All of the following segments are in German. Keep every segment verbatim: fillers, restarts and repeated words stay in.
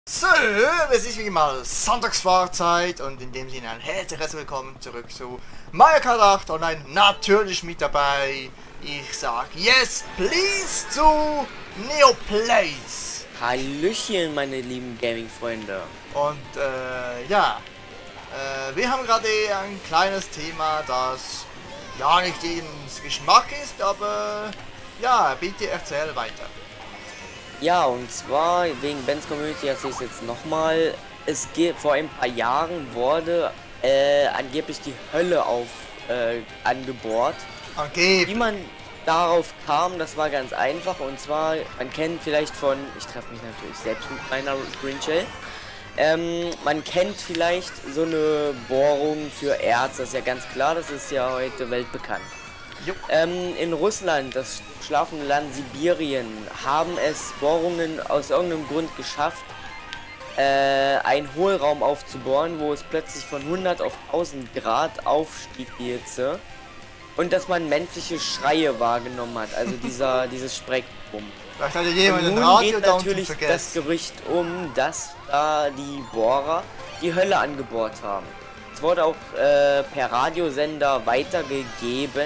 So, es ist wie immer Sonntagsfahrzeit und in dem Sinne ein herzliches Willkommen zurück zu Mario Kart acht Online. Natürlich mit dabei, ich sag yes please zu Neoplays. Hallöchen, meine lieben Gaming-Freunde. Und äh, ja, äh, wir haben gerade ein kleines Thema, das ja nicht jedens Geschmack ist, aber ja, bitte erzähl weiter. Ja, und zwar wegen Ben's Community erzähle ich es jetzt nochmal. Es geht, vor ein paar Jahren wurde äh, angeblich die Hölle auf äh, angebohrt. Okay. Wie man darauf kam, das war ganz einfach. Und zwar, man kennt vielleicht von, ich treffe mich natürlich selbst mit meiner Green Shell. Ähm, man kennt vielleicht so eine Bohrung für Erz, das ist ja ganz klar, das ist ja heute weltbekannt. Ähm, in Russland, das schlafende Land Sibirien, haben es Bohrungen aus irgendeinem Grund geschafft, äh, einen Hohlraum aufzubohren, wo es plötzlich von hundert auf tausend Grad aufstieg, die Hitze, und dass man menschliche Schreie wahrgenommen hat, also dieser dieses Spektrum. Vielleicht hatte jemand Und ein nun Radio geht natürlich das Gerücht um, dass da die Bohrer die Hölle angebohrt haben. Es wurde auch äh, per Radiosender weitergegeben.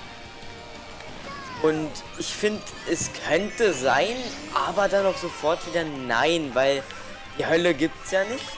Und ich finde, es könnte sein, aber dann auch sofort wieder nein, weil die Hölle gibt's ja nicht.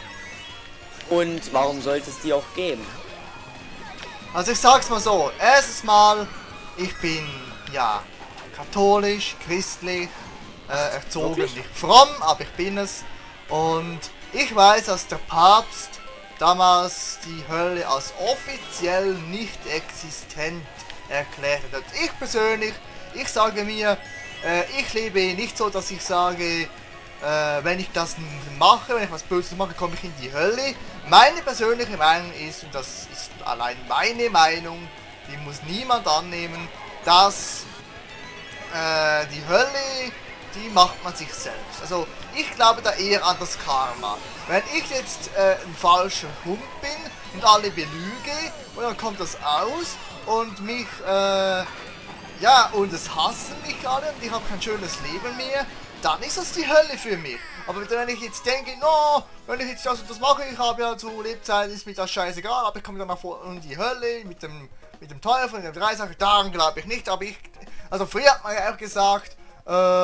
Und warum sollte es die auch geben? Also ich sag's mal so, erstes Mal, ich bin ja katholisch, christlich, äh, erzogen, Wirklich? nicht fromm, aber ich bin es. Und ich weiß, dass der Papst damals die Hölle als offiziell nicht existent erklärt hat. Ich persönlich, ich sage mir, äh, ich lebe nicht so, dass ich sage, äh, wenn ich das mache, wenn ich was Böses mache, komme ich in die Hölle. Meine persönliche Meinung ist, und das ist allein meine Meinung, die muss niemand annehmen, dass äh, die Hölle, die macht man sich selbst. Also ich glaube da eher an das Karma. Wenn ich jetzt äh, ein falscher Hund bin und alle belüge und dann kommt das aus und mich, äh, ja, und es hassen mich alle und ich habe kein schönes Leben mehr, dann ist das die Hölle für mich. Aber wenn ich jetzt denke, no, wenn ich jetzt das und das mache, ich habe ja zu Lebzeiten, ist mir das scheißegal, aber ich komme dann nach vorne in die Hölle mit dem, mit dem Teufel und dem Dreisacher, daran glaube ich nicht, aber ich, also früher hat man ja auch gesagt, äh,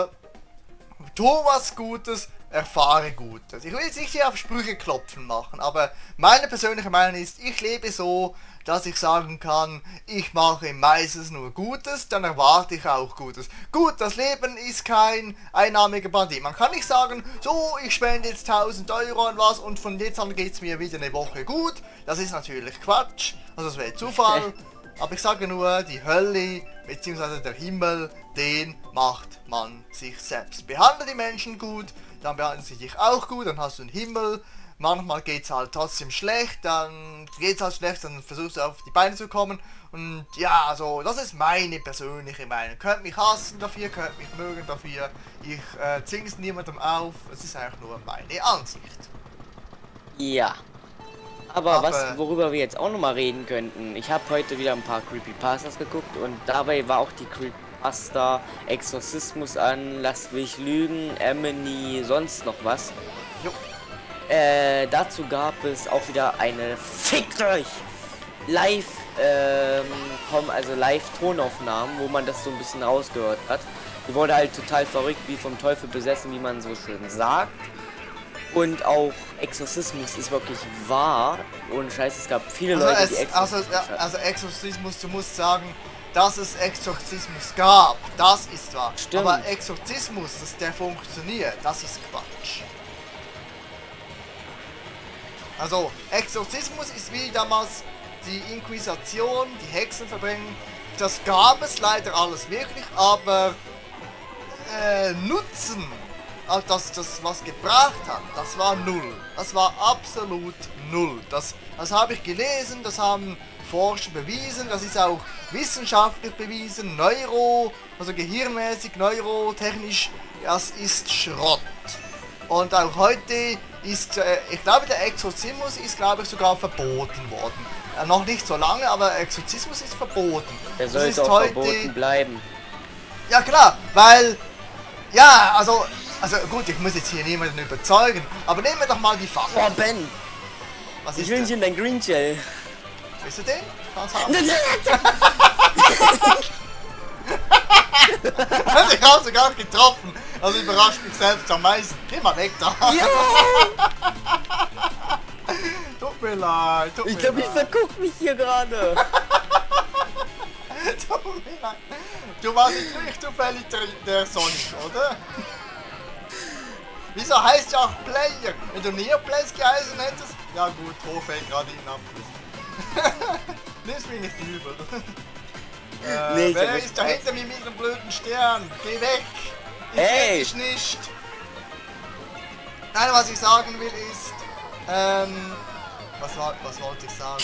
tu was Gutes, erfahre Gutes. Ich will jetzt nicht hier auf Sprüche klopfen machen, aber meine persönliche Meinung ist, ich lebe so, dass ich sagen kann, ich mache meistens nur Gutes, dann erwarte ich auch Gutes. Gut, das Leben ist kein einnahmiger Bandit. Man kann nicht sagen, so, ich spende jetzt tausend Euro an was und von jetzt an geht es mir wieder eine Woche gut. Das ist natürlich Quatsch, also das wäre Zufall. Aber ich sage nur, die Hölle bzw. der Himmel, den macht man sich selbst. Behandle die Menschen gut, dann behandeln sie dich auch gut, dann hast du einen Himmel. Manchmal geht es halt trotzdem schlecht, dann geht es halt schlecht, dann versuchst du auf die Beine zu kommen. Und ja, also das ist meine persönliche Meinung. Könnt mich hassen dafür, könnt mich mögen dafür. Ich äh, zwing's niemandem auf, es ist einfach nur meine Ansicht. Ja. Aber, Aber was, worüber wir jetzt auch noch mal reden könnten, ich habe heute wieder ein paar Creepypastas geguckt und dabei war auch die Creepypasta Exorzismus an, Lasst mich lügen, Emily, sonst noch was. Jo. Äh, dazu gab es auch wieder eine Fickt euch! Live, ähm, kommen, also Live-Tonaufnahmen, wo man das so ein bisschen rausgehört hat. Die wurde halt total verrückt, wie vom Teufel besessen, wie man so schön sagt. Und auch Exorzismus ist wirklich wahr. Und scheiße, es gab viele also Leute, es, die Exorzismus also, ja, also Exorzismus, du musst sagen, dass es Exorzismus gab. Das ist wahr. Stimmt. Aber Exorzismus, dass der funktioniert, das ist Quatsch. Also, Exorzismus ist wie damals die Inquisition, die Hexen verbringen. Das gab es leider alles wirklich, aber äh, Nutzen, also dass das was gebracht hat, das war null. Das war absolut null. Das, das habe ich gelesen, das haben Forscher bewiesen, das ist auch wissenschaftlich bewiesen, Neuro, also gehirnmäßig, neurotechnisch, das ist Schrott. Und auch heute ist, äh, ich glaube, der Exorzismus ist, glaube ich, sogar verboten worden. Äh, noch nicht so lange, aber Exorzismus ist verboten. Der Das sollte ist auch heute verboten bleiben. Ja klar, weil, ja, also Also gut, ich muss jetzt hier niemanden überzeugen, aber nehmen wir doch mal die Fakten. Oh, Ben! Was Ich ist will denn? nicht in dein Green Shell. Willst du den? Kannst haben. Ich habe sogar getroffen. Also überrascht mich selbst am meisten. Geh mal weg da. Ja! Tut mir leid. Tut Ich mir glaube, ich leid. verguck mich hier gerade. Tut mir leid. Du warst jetzt nicht zufällig der, der Sonic, oder? Wieso heißt ja auch Player? Wenn du Neoplays geheißen hättest? Ja gut, Hofe gerade ihn ab. Nimm's mir nicht übel. Äh, Nee, ich wer hab ist da Spaß. hinter mir mit dem blöden Stern? Geh weg! Ich Hey. will dich nicht! Nein, was ich sagen will ist... Ähm... Was, war, was wollte ich sagen?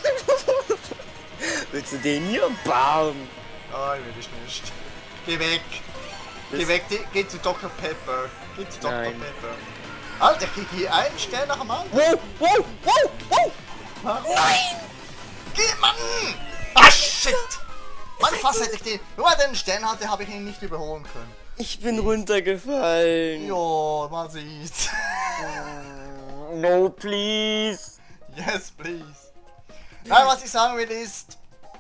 Willst du den hier? Bam! Oh, ich will dich nicht. Geh weg! Geh Das- weg, geh, geh zu Doktor Pepper. Geh zu Doktor Nein. Pepper. Alter, ich krieg hier einen Stern nach dem anderen. Wow, wow, wow, wow! Nein! Geh, Mann! Ah, shit! Mann, fast hätte ich den... Nur weil er den Stern hatte, habe ich ihn nicht überholen können. Ich bin runtergefallen. Jo, man sieht's. No, please. Yes, please. Nein, was ich sagen will ist...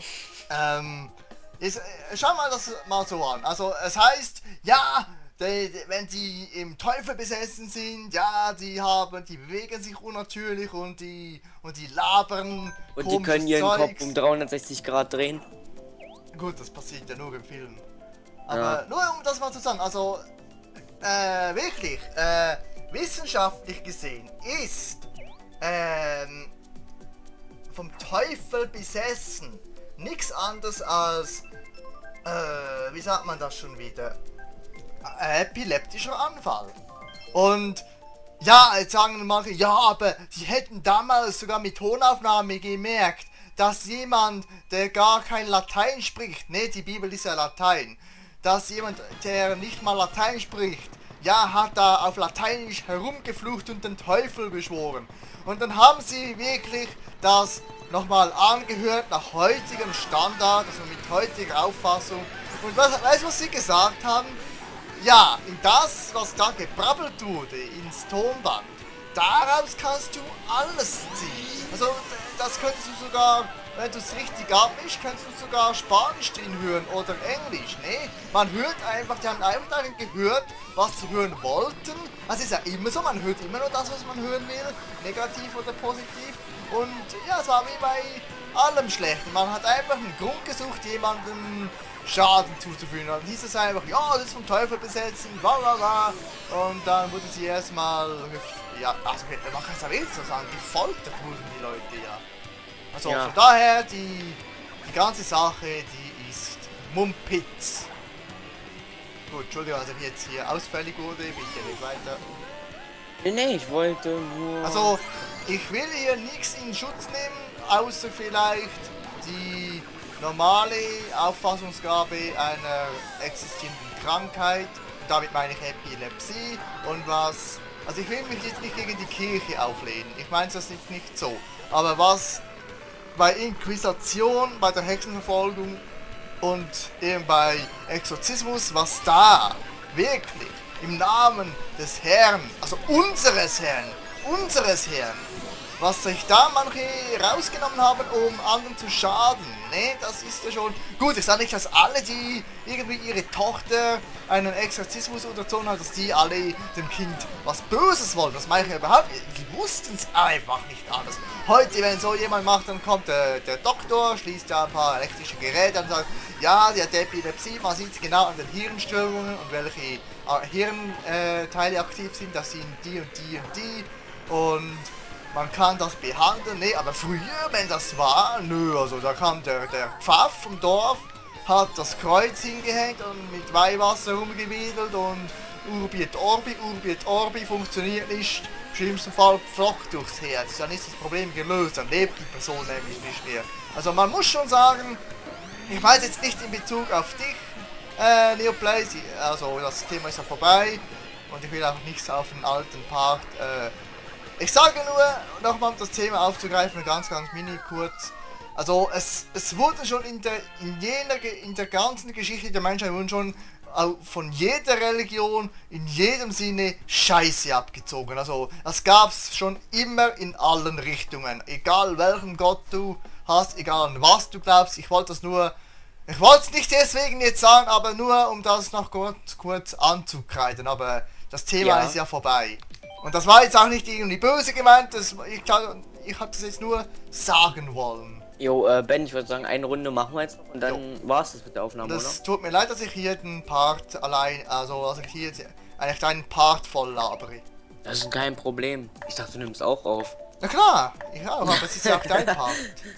Ähm... Ist, äh, schau mal das mal so an. Also, es heißt, ja... Die, die, wenn die im Teufel besessen sind, ja, die haben, die bewegen sich unnatürlich und die und die labern Und die komisches können ihren Zeugs. Kopf um dreihundertsechzig Grad drehen. Gut, das passiert ja nur im Film. Aber Ja. nur um das mal zu sagen, also äh, wirklich, äh, wissenschaftlich gesehen ist ähm, vom Teufel besessen nichts anderes als, äh, wie sagt man das schon wieder, ein epileptischer Anfall. Und ja, jetzt sagen manche, ja, aber sie hätten damals sogar mit Tonaufnahme gemerkt, dass jemand, der gar kein Latein spricht, ne, die Bibel ist ja Latein, dass jemand, der nicht mal Latein spricht, ja, hat da auf Lateinisch herumgeflucht und den Teufel beschworen. Und dann haben sie wirklich das nochmal angehört nach heutigem Standard, also mit heutiger Auffassung. Und was, weißt du, was sie gesagt haben? Ja, in das, was da gebrabbelt wurde, ins Tonband, daraus kannst du alles ziehen. Also, das könntest du sogar, wenn du es richtig abmischst, kannst du sogar Spanisch drin hören oder Englisch, ne? Man hört einfach, die haben einfach darin gehört, was sie hören wollten. Das ist ja immer so, man hört immer nur das, was man hören will, negativ oder positiv. Und ja, es war wie bei allem Schlechten. Man hat einfach einen Grund gesucht, jemandem Schaden zuzufügen. Dann hieß es einfach, ja, das ist vom Teufel besetzen, bla bla bla. Und dann wurde sie erstmal, ja, also man kann es ja wirklich so sagen, gefoltert wurden die Leute ja. Also Ja. von daher, die, die ganze Sache, die ist Mumpitz. Gut, Entschuldigung, dass ich jetzt hier ausfällig wurde, bitte nicht weiter. Nee, nee, ich wollte nur... Also, ich will hier nichts in Schutz nehmen, außer vielleicht die normale Auffassungsgabe einer existierenden Krankheit. Damit meine ich Epilepsie und was... Also ich will mich jetzt nicht gegen die Kirche auflehnen, ich meine das nicht, nicht so. Aber was bei Inquisition, bei der Hexenverfolgung und eben bei Exorzismus, was da wirklich im Namen des Herrn, also unseres Herrn, unseres Herrn, was sich da manche rausgenommen haben, um anderen zu schaden, ne, das ist ja schon... Gut, ich sage nicht, dass alle, die irgendwie ihre Tochter einen Exorzismus unterzogen haben, dass die alle dem Kind was Böses wollen, das meine ich überhaupt nicht. Die wussten es einfach nicht alles. Heute, wenn so jemand macht, dann kommt der, der Doktor, schließt ja ein paar elektrische Geräte und sagt, ja, die hat Epilepsie, man sieht es genau an den Hirnströmungen und welche Hirnteile aktiv sind, das sind die und die und die und man kann das behandeln, ne, aber früher, wenn das war, nö, also da kam der, der Pfaff vom Dorf, hat das Kreuz hingehängt und mit Weihwasser rumgewedelt und Urbi et Orbi, Urbi et Orbi funktioniert nicht, im schlimmsten Fall Pflock durchs Herz, dann ist das Problem gelöst, dann lebt die Person nämlich nicht mehr. Also man muss schon sagen, ich weiß jetzt nicht in Bezug auf dich, äh, Neoplay, also das Thema ist ja vorbei und ich will auch nichts auf den alten Part, äh, ich sage nur, nochmal um das Thema aufzugreifen, ganz, ganz mini kurz. Also es, es wurde schon in der, in jener, in der ganzen Geschichte der Menschheit wurden schon au- von jeder Religion in jedem Sinne Scheiße abgezogen. Also das gab's schon immer in allen Richtungen. Egal welchen Gott du hast, egal an was du glaubst. Ich wollte das nur, ich wollte es nicht deswegen jetzt sagen, aber nur um das noch kurz, kurz anzukreiden. Aber das Thema Ja. ist ja vorbei. Und das war jetzt auch nicht irgendwie böse gemeint. Das, ich ich habe das jetzt nur sagen wollen. Jo, äh, Ben, ich würde sagen, eine Runde machen wir jetzt noch und dann war's das mit der Aufnahme, Das tut mir leid, dass ich hier den Part allein, also dass ich hier jetzt eigentlich einen Part voll labere. oder? Das ist kein Problem. Ich dachte, du nimmst auch auf. Na klar, ich auch, aber es ist ja auch dein Part.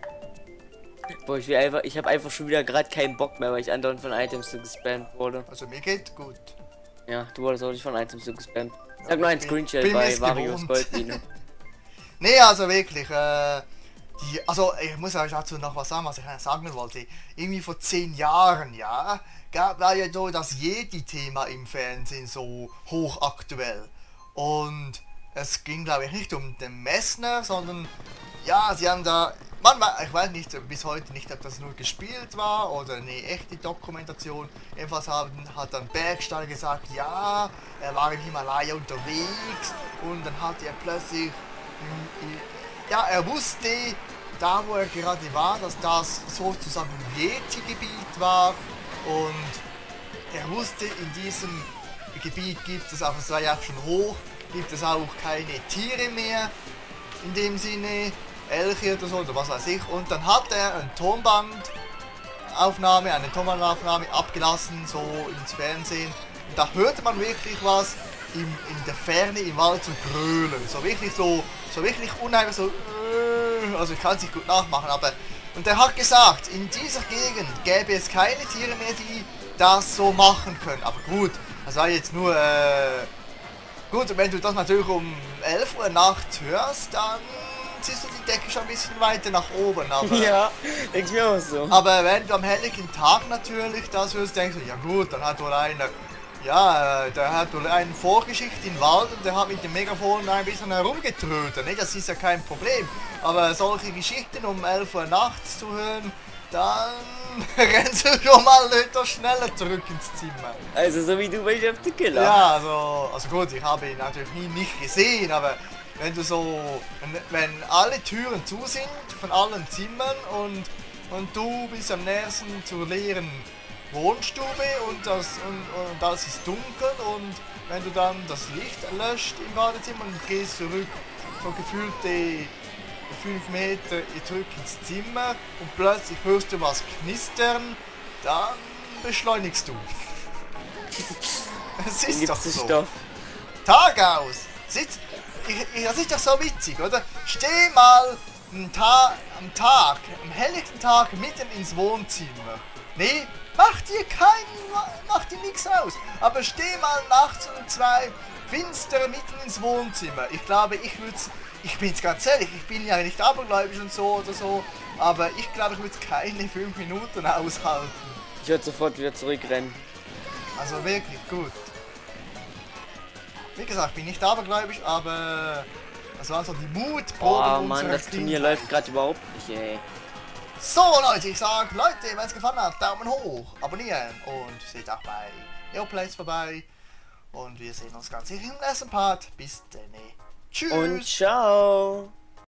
Boah, ich will einfach, ich habe einfach schon wieder gerade keinen Bock mehr, weil ich andauernd von Items so gespammt wurde. Also mir geht gut. Ja, du wurdest auch nicht von Items so gespammt. Sag nur ein bin- Screenshot bin bei mir's Varios gewohnt. Goldmine. Nee, also wirklich, äh, die, also ich muss euch dazu noch was sagen, was ich sagen wollte. Irgendwie vor zehn Jahren, ja, gab war ja so das Jedi-Thema im Fernsehen so hochaktuell. Und es ging, glaube ich, nicht um den Messner, sondern ja, sie haben da, man, wei- ich weiß nicht bis heute nicht, ob das nur gespielt war oder eine echte Dokumentation. Jedenfalls haben, hat dann Bergsteiger gesagt, ja, er war im Himalaya unterwegs und dann hat er plötzlich, im- im- ja, er wusste, da wo er gerade war, dass das sozusagen ein Yeti-Gebiet war und er wusste, in diesem Gebiet gibt es, auch es war ja auch schon hoch, gibt es auch keine Tiere mehr, in dem Sinne, Elche oder so, oder was weiß ich. Und dann hat er eine Tonbandaufnahme, eine Tonbandaufnahme abgelassen, so ins Fernsehen. Und da hörte man wirklich was im, in der Ferne im Wald zu grölen. So wirklich so, so wirklich unheimlich so, äh, also ich kann es nicht gut nachmachen, aber... Und er hat gesagt, in dieser Gegend gäbe es keine Tiere mehr, die das so machen können. Aber gut, das war jetzt nur... Äh, gut, wenn du das natürlich um elf Uhr nachts hörst, dann siehst du die Decke schon ein bisschen weiter nach oben. Aber, Ja, denk mir auch so. aber wenn du am helllichten Tag natürlich das hörst, denkst du, ja gut, dann hat wohl einer, ja, äh, der hat wohl eine Vorgeschichte im Wald und der hat mit dem Megafon ein bisschen herumgetrötet. Ne? Das ist ja kein Problem. Aber solche Geschichten um elf Uhr nachts zu hören, dann rennst du schon mal etwas schneller zurück ins Zimmer. Also so wie du bei Jeff the Killer. Ja, also, also gut, ich habe ihn natürlich nie nicht gesehen, aber wenn du so, wenn, wenn alle Türen zu sind von allen Zimmern und, und du bist am nächsten zur leeren Wohnstube und das und, und das ist dunkel und wenn du dann das Licht löscht im Badezimmer und gehst zurück, so gefühlte fünf Meter zurück ins Zimmer und plötzlich hörst du was knistern, dann beschleunigst du. Es Den ist gibt's doch zu so. Stoff. Tag aus. Sitz, ich, ich, das ist doch so witzig, oder? Steh mal am, Ta am Tag, am helllichten Tag mitten ins Wohnzimmer. Nee, mach dir kein, mach dir nichts aus. Aber steh mal nachts um zwei finster mitten ins Wohnzimmer. Ich glaube, ich würde ich bin jetzt ganz ehrlich, ich bin ja nicht abergläubisch und so oder so, aber ich glaube, ich würde es keine fünf Minuten aushalten. Ich würde sofort wieder zurückrennen. Also wirklich gut. Wie gesagt, bin nicht abergläubisch, aber das waren so die Mutproben Boah, Mann, unserer das Turnier Kindheit. läuft gerade überhaupt nicht, ey. So Leute, ich sag, Leute, wenn es gefallen hat, Daumen hoch, abonnieren und seht auch bei Neoplays vorbei. Und wir sehen uns ganz sicher im nächsten Part. Bis dann. Tschüss. Und ciao.